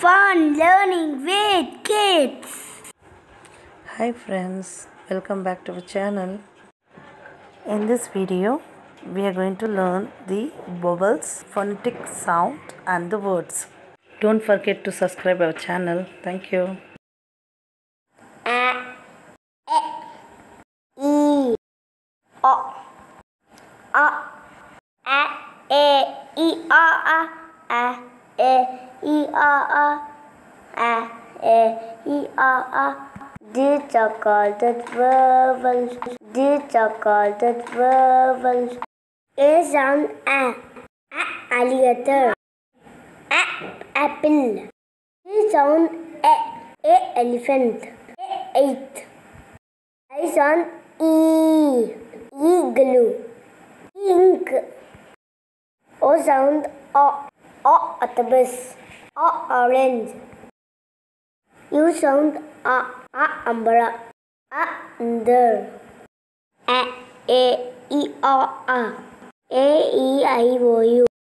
fun learning with kids. Hi friends, welcome back to our channel. In this video, we are going to learn the vowels, phonetic sound and the words. Don't forget to subscribe our channel. Thank you. A, E, O, A, E, O, A, E, O, A, E, O. These are called the vowels. These are called the vowels. A sound A, alligator. A, apple. E sound A, elephant. A, eight. I sound E, igloo. Ink. O sound O, octopus. O, orange. U sound A, umbrella. A, under. A, E, I, O, A. A, E, I, O, U.